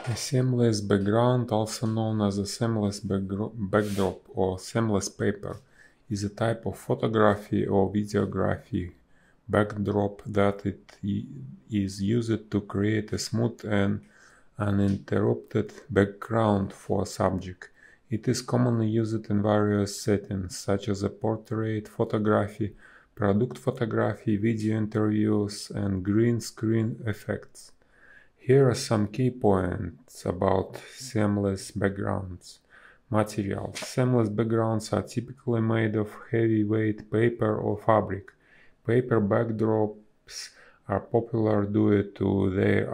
A seamless background, also known as a seamless backdrop or seamless paper, is a type of photography or videography backdrop that is used to create a smooth and uninterrupted background for a subject. It is commonly used in various settings, such as a portrait photography, product photography, video interviews, and green screen effects. Here are some key points about seamless backgrounds. Materials. Seamless backgrounds are typically made of heavyweight paper or fabric. Paper backdrops are popular due to their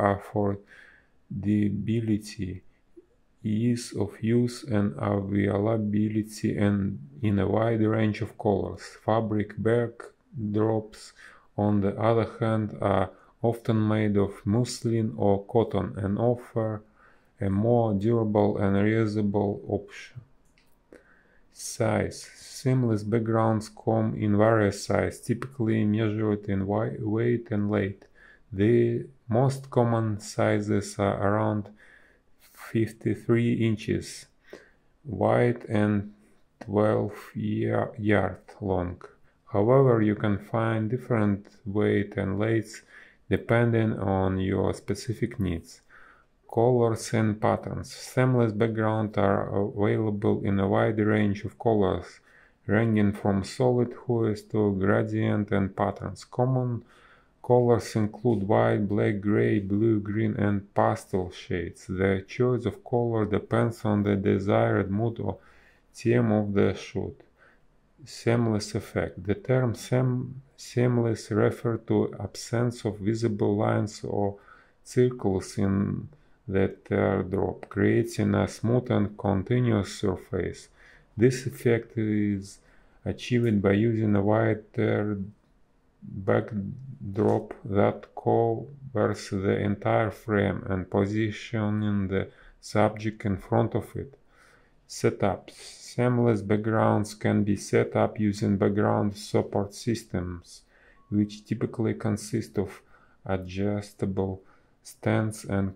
affordability, ease of use, and availability in a wide range of colors. Fabric backdrops, on the other hand, are often made of muslin or cotton and offer a more durable and reusable option. Size. Seamless backgrounds come in various sizes, typically measured in weight and length. The most common sizes are around 53 inches wide and 12 yard long. However, you can find different weight and lengths depending on your specific needs. Colors and patterns. Seamless backgrounds are available in a wide range of colors, ranging from solid hues to gradient and patterns. Common colors include white, black, gray, blue, green, and pastel shades. The choice of color depends on the desired mood or theme of the shoot. Seamless effect. The term seamless refers to absence of visible lines or circles in the teardrop, creating a smooth and continuous surface. This effect is achieved by using a wide backdrop that covers the entire frame and positioning the subject in front of it. Setups. Seamless backgrounds can be set up using background support systems, which typically consist of adjustable stands and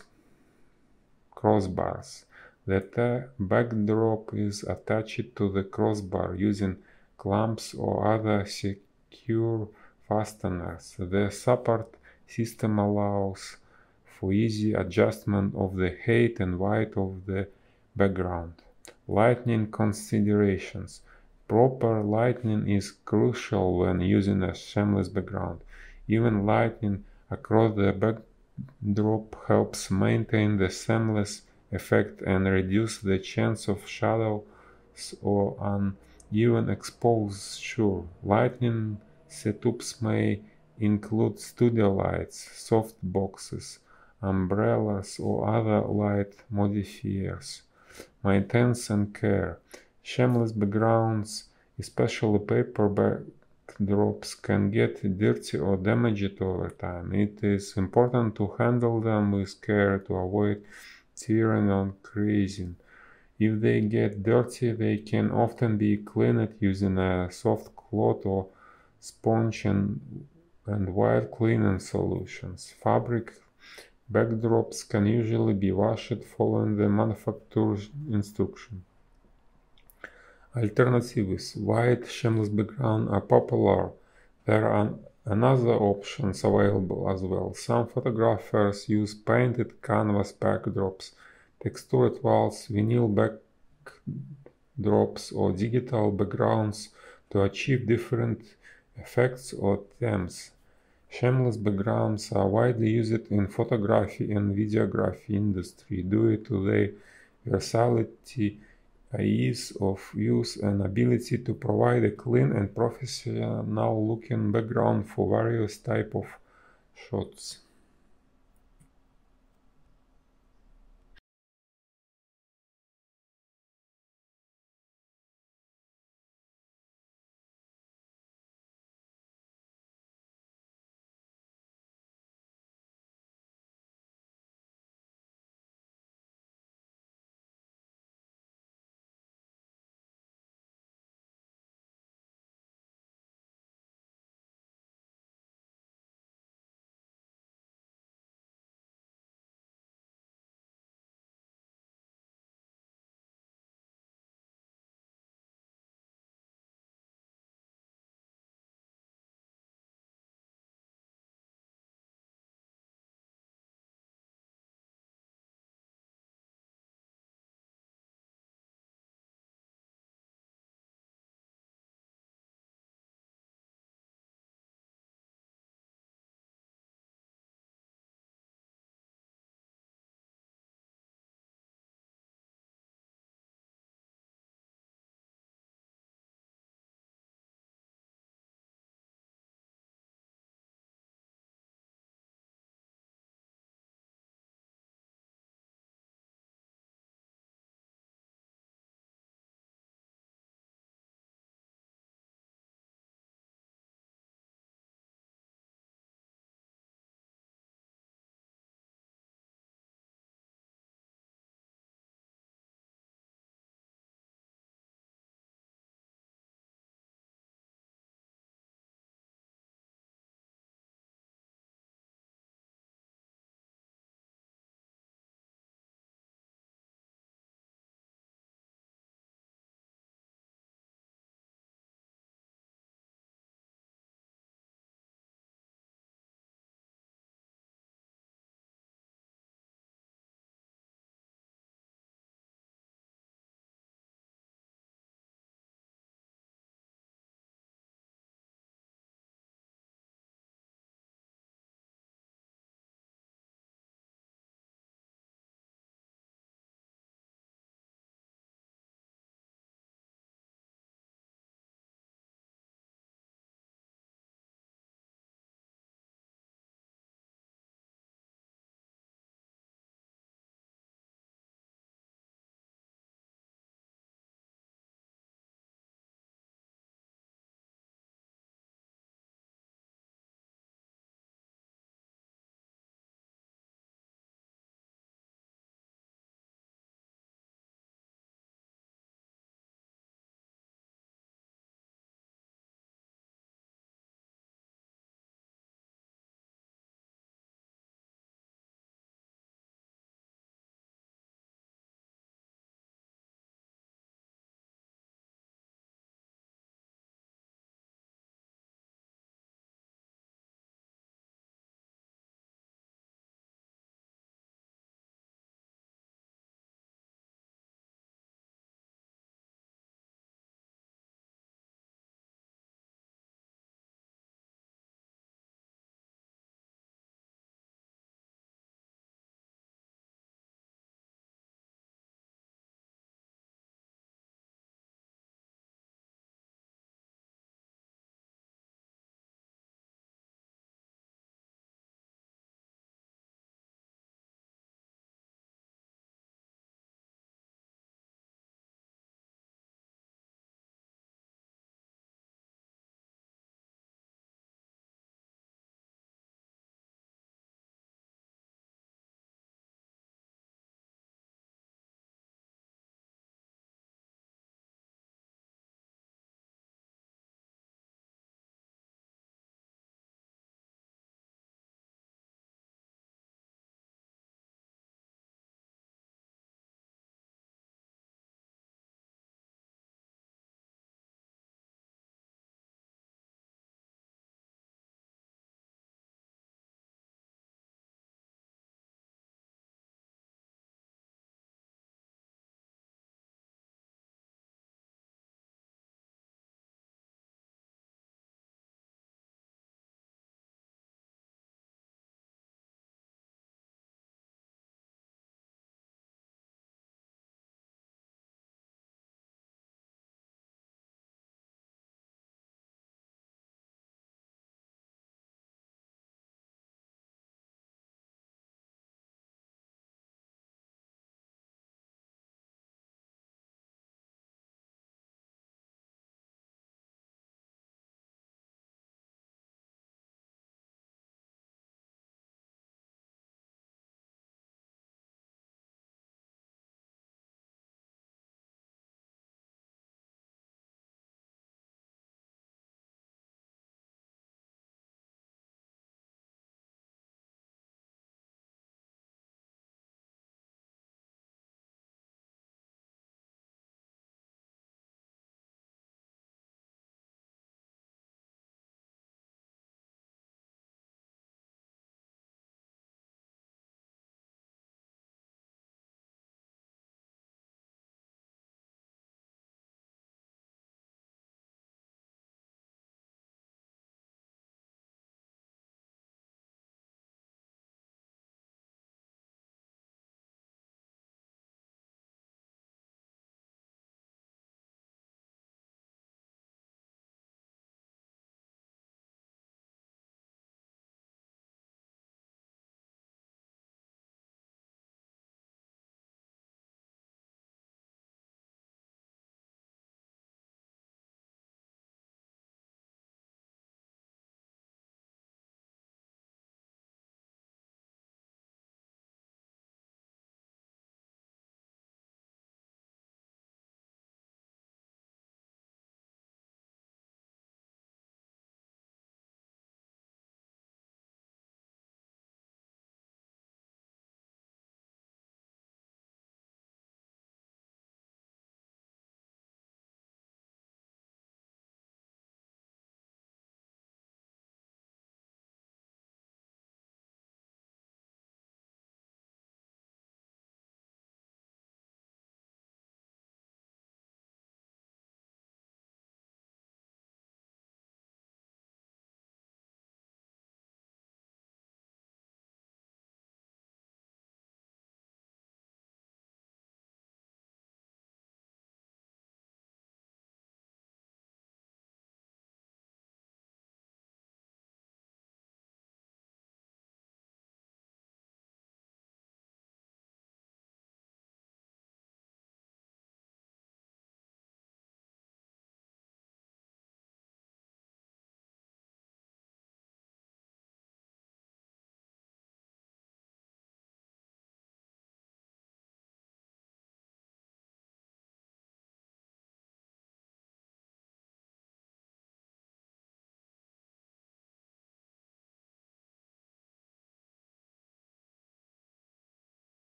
crossbars. The backdrop is attached to the crossbar using clamps or other secure fasteners. The support system allows for easy adjustment of the height and width of the background. Lighting considerations. Proper lighting is crucial when using a seamless background. Even lighting across the backdrop helps maintain the seamless effect and reduce the chance of shadows or uneven exposure. Lighting setups may include studio lights, soft boxes, umbrellas, or other light modifiers. Maintenance and care. Seamless backgrounds, especially paper backdrops, can get dirty or damaged over time. It is important to handle them with care to avoid tearing or creasing. If they get dirty, they can often be cleaned using a soft cloth or sponge and wide cleaning solutions. Fabric backdrops can usually be washed following the manufacturer's instruction. Alternatives. White seamless backgrounds are popular. There are other options available as well. Some photographers use painted canvas backdrops, textured walls, vinyl backdrops, or digital backgrounds to achieve different effects or themes. Seamless backgrounds are widely used in photography and videography industry due to their versatility, ease of use, and ability to provide a clean and professional-looking background for various types of shots.